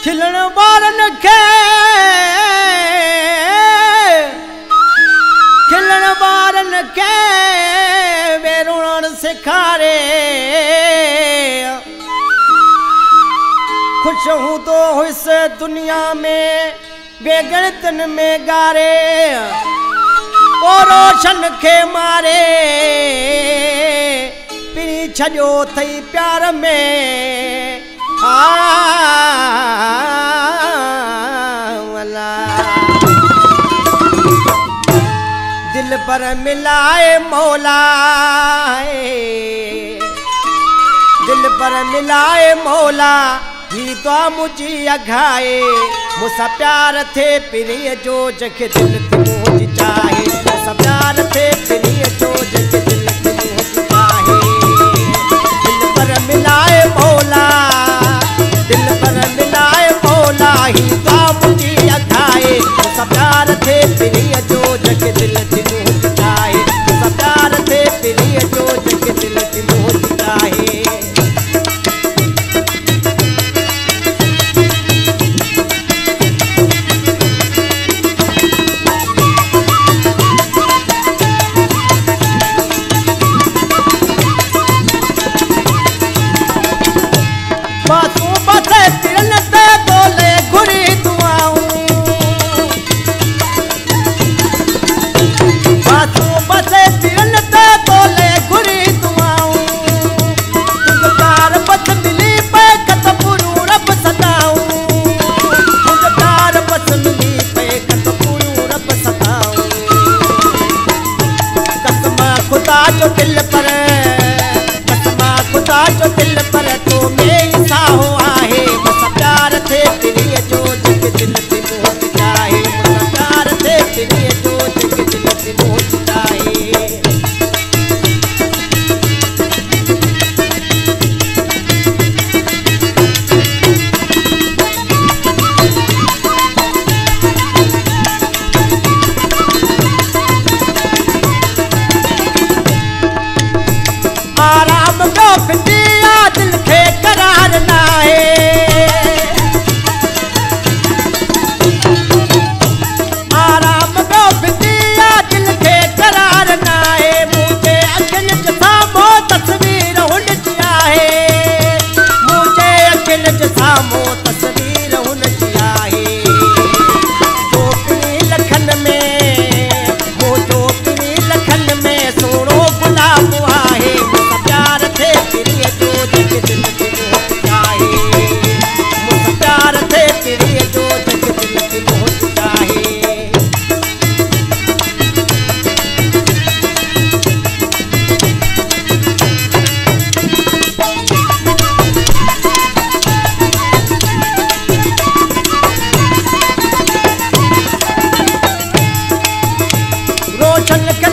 खिलण वारनि खे वेरुण सेखारे खुश हूं तो इस दुनिया में बेगणतन में गारे और रोशन के मारे पिनी छजो थई प्यार में दिल पर मिलाए मौला दिल पर मिलाए मौला ही तो मुझी अघाए मुसा प्यार थे प्रिय जो जग दिल तुझ चाहे मुसा प्यार थे प्रिय जो जग दिल तुझ चाहे दिल पर मिलाए मौला दिल पर मिलाए मौला ही तो मुझी अघाए मुसा प्यार थे प्रिय जो जग दिल तुझ चाहे मुसा प्यार थे प्रिय जो जग दिल तुझ चाहे जो दिल पर कसमा खुदा जो दिल पर तो में साहो आहे मुसा प्यार थे प्रिय जो जग दिल तुझ चाहे मुसा प्यार थे प्रिय जो जग दिल तुझ चाहे आराम को दिया दिल के करार ना है आराम को दिया दिल के करार ना है मुझे अखिल जैसा मो तस्वीर हुन चाहे मुझे अखिल जैसा मो तस्वीर हुन चाहे जो पिनी लखन में वो जो पिनी लखन में सोनो गुलाब आहे प्यार थे प्रिय जो जग दिल तुझ चाहे मुसा प्यार थे प्रिय जो जग दिल तुझ चाहे रोशन